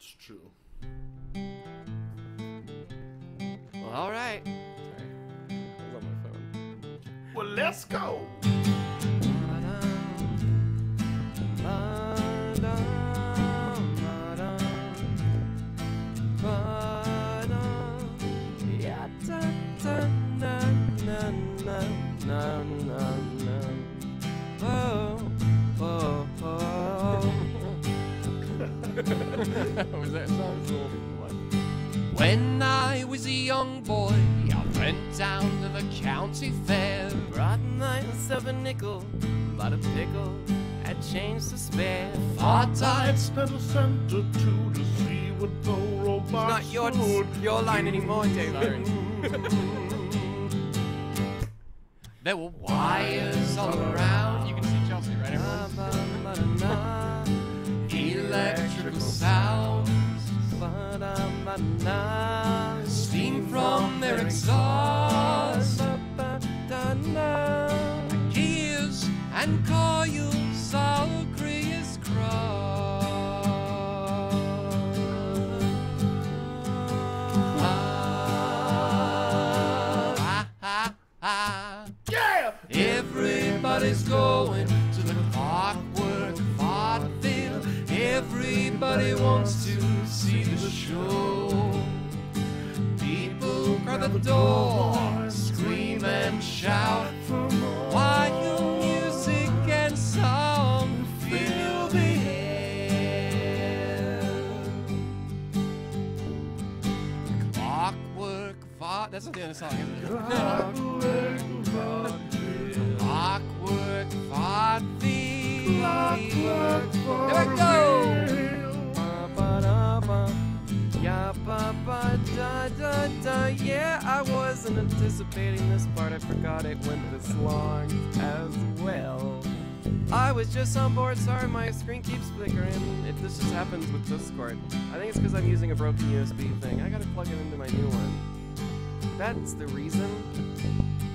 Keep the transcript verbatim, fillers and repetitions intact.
It's true. Well, all right. Sorry. I was on my phone. Well, let's go. Was that song? When I was a young boy, I went down to the county fair. Brought myself a nickel, bought a pickle, had change to spare. Thought I'd spend a cent or two to see what the robots Not your, your line anymore, David. There were wires all around. You can see Chelsea, right, everyone? Electrical sounds, steam from their exhaust, gears and coils all crisscross. Ah, ah, ah. Yeah! Everybody's going to the clockwork vaudeville. Everybody wants to see the show. People crowd the door, scream and shout, while music and song fill the air. Clockwork vaudeville. That's not the end of the song, is it? Clockwork vaudeville. Clockwork vaudeville. Clockwork vaudeville. There we go! Yeah, I wasn't anticipating this part. I forgot it went this long as well. I was just on board. Sorry, my screen keeps flickering. It, this just happens with Discord. I think it's because I'm using a broken U S B thing. I gotta plug it into my new one. That's the reason.